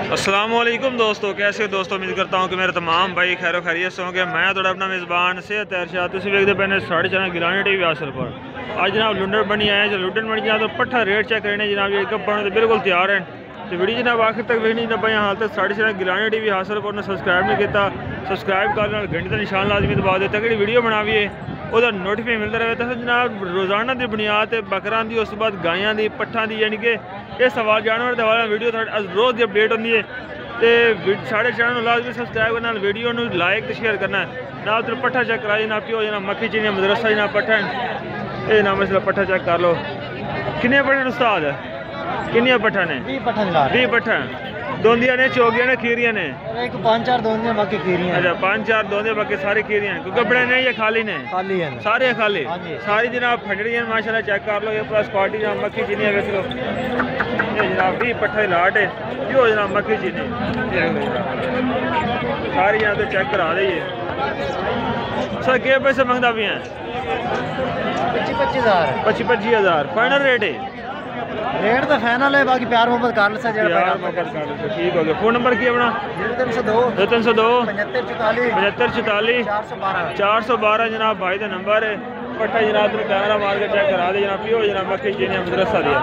अस्सलामुअलैकुम दोस्तों, कैसे हो दोस्तों। उम्मीद करता हूँ कि मेरे तमाम भाई खैर खैरियत से होंगे। मैं थोड़ा अपना मेज़बान से तैरशाह तुम देखते पैने 4.5 गिलानी टीवी हासिल पर आज जनाब लुंडन बनी आए जो लुंडन बनी जाए तो पट्ठा रेट चेक करने जनाब ये कब बनने तो बिल्कुल तैयार हैं। तो वीडियो जनाब आखिर तक वेखनी जनाब भाई हाल तक 4.5 गिलानी टीवी हासिल पर सब्सक्राइब नहीं किया सब्सक्राइब कर घंटे का निशान लाजमी दबा दो ताकि वीडियो बनाइए ਉਹਦਾ ਨੋਟੀਫਿਕੇਸ਼ਨ ਮਿਲਦਾ ਰਹੇ ਤਾਂ ਜਨਾਬ ਰੋਜ਼ਾਨਾ ਦੀ ਬੁਨਿਆਦ ਤੇ ਬੱਕਰਾਂ ਦੀ ਉਸ ਤੋਂ ਬਾਅਦ ਗਾਇਆਂ ਦੀ ਪੱਠਾਂ ਦੀ ਯਾਨੀ ਕਿ ਇਹ ਸਵਾਲ ਜਾਨਵਰ ਦੇ ਵਾਲਾ ਵੀਡੀਓ ਰੋਜ਼ ਦੀ ਅਪਡੇਟ ਹੁੰਦੀ ਹੈ ਤੇ ਸਾਡੇ ਚੈਨਲ ਨੂੰ ਲਾਜ਼ਮੀ ਸਬਸਕ੍ਰਾਈਬ ਕਰਨਾ ਵੀਡੀਓ ਨੂੰ ਲਾਈਕ ਤੇ ਸ਼ੇਅਰ ਕਰਨਾ ਨਾਲ ਤੇ ਪੱਠਾ ਚੈੱਕ ਕਰਾਈ ਨਾ ਪਿਓ ਜਨਾ ਮੱਖੀ ਚੀਨੀ ਮਦਰਸਾ ਜਨਾ ਪੱਠਾ ਇਹ ਨਾ ਮਸਲਾ ਪੱਠਾ ਚੈੱਕ ਕਰ ਲਓ ਕਿੰਨੇ ਪੱਠੇ ਉਸਤਾਦ ਕਿੰਨੀਆਂ ਪੱਠਾਂ ਨੇ 20 ਪੱਠਾਂ दोंदिया ने चौगिया ने खीरिया ने एक 5-4 दोंदिया बाकी खीरियां। अच्छा 5-4 दोंदिया बाकी सारी खीरियां गबड़े ने या खाली ने है सारे खाली सारी जनाब फंडड़ी हैं माशाल्लाह चेक कर लो ये प्लस क्वालिटी जनाब मक्खी चीनी है देख लो ये जनाब 20 पट्ठे लाट है यो जनाब मक्खी चीनी सारी यहाँ तो चेक करा दीजिए सर के पैसे मंगता भी हैं 25,000 फाइनल रेट है रेट तो फाइनल है बाकी प्यार मोहब्बत कर ले ठीक हो गया। फोन नंबर की अपना 302 7544 412 जनाब भाई का नंबर है पट्ठा जनाब तुम कैमरा मार के चेक करा दे जनाब पियो जनाब मक्खी चीनी मदरसा दिया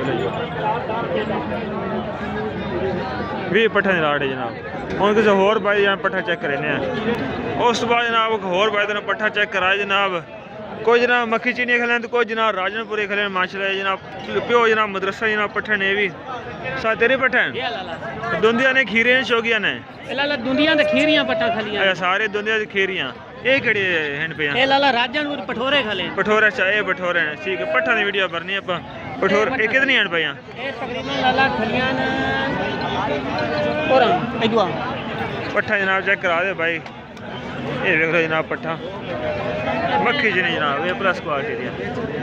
20 पट्ठा लाट है जनाब हम किसी होर भाई जनाब पट्ठा चेक करें उस बाद जनाब होर भाई ने पट्ठा चेक कराए जनाब कोई जनाब मक्खी चीनी खिले तो कोई जनाब राजनपुरी खिले माशाल्लाह जनाब प्यो जनाब मदरसा जनाब पट्ठन ये भी सा तेरी पट्ठन दुंदिया ने खीरे ने शौकिया ने दुंदिया ते खीरियां पट्टा खलियां अच्छा सारे दुंदिया दी खीरियां ये केड़ी हैन पे ए लाला राजनपुर पठोरे खले पठोरे चाहे पठोरे ने ठीक है पट्ठा दी वीडियो भरनी है पठोर ये कितनी हैन पे ये तकरीबन लाला खलियां और इदवा पट्ठा जनाब चेक करा दे भाई ये देख लो जनाब पट्ठा मक्खी जी नहीं जनाब ये प्लस क्वालिटी दी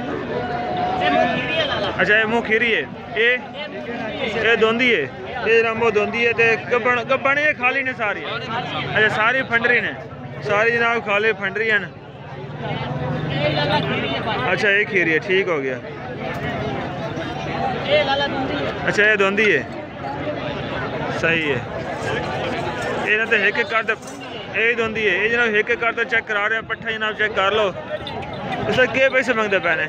अच्छा ये मुँह खीरी है ये दोंदी है ये जनाब दोंदी है ते गब्बन ये खाली ने सारी अच्छा सारी फंडरी ने सारी जनाब खाली फंडरी हैं अच्छा ये खीरी है ठीक हो गया अच्छा ये दोंदी है सही है ये ना तो एक कर यही दोंदी है ये जनाब एक कर चेक करा रहे हैं पट्ठा जनाब चेक कर लो इसका के पैसे मंगते पैने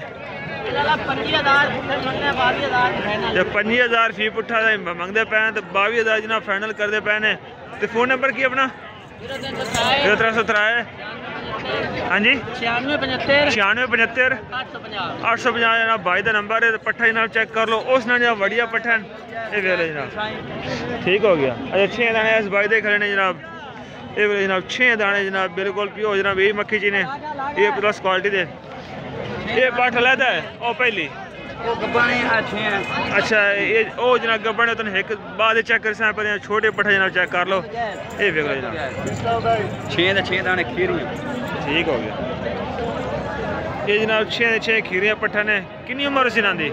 25,000 फी पुट्ठा मंगते पे तो 22,000 जनाब फाइनल करते पैने तो फोन नंबर की अपना 0303 हाँ जी 9675 850 जनाब भाई का नंबर है पट्ठा जनाब चेक कर लो उस जनाब बढ़िया पट्ठा ये वेले जनाब ठीक हो गया। अच्छा 6 दाने इस भाई दे खड़े ने जनाब ये जनाब 6 दाने जनाब बिल्कुल प्योर जनाब यही मक्खी चीनी ये प्लस क्वालिटी दे ये पट्ठ लैदा है ओ पहली अच्छा ये ओ जनाब गब्बन है एक बाद चेक कर सकते पर छोटे पट्ठे जनाब चेक कर लो ये देख लो जनाब 6 दाने खीरियां ठीक हो गया। ये जनाब 6 खीरियां पट्ठा ने कितनी उम्र सी नांदी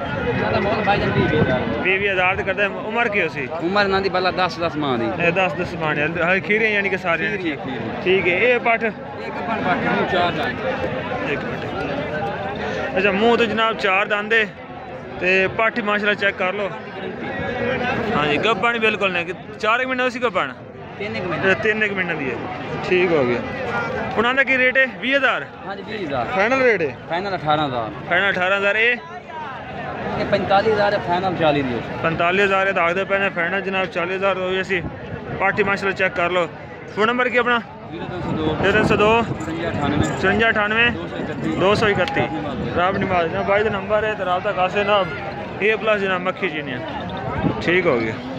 20,000 करते उम्र की उसी उम्र नांदी बल्ला 10 माह दी 10 माह हर खीरियां यानी कि सारी ठीक है ये पट्ठ अच्छा मुँह तो जनाब 4 दांदे ते पट्ठ माशाल्लाह चेक कर लो हाँ जी गब्बन बिल्कुल नहीं 4 महीने उसी गब्बन 3 महीने दी है ठीक हो गया। उन्होंने की रेट है 20,000 फाइनल रेट है फाइनल 18,000 ये 45,000 फाइनल 45,000 दाखते पे फाइनल जनाब 40,000 हो सी पार्टी माशाल्लाह चेक कर लो। फोन नंबर की अपना 0302 5498 231 राब नमाज भाई का नंबर है तो रबता कासे ना ये प्लस जनाब मक्खी चीनी ठीक हो गया।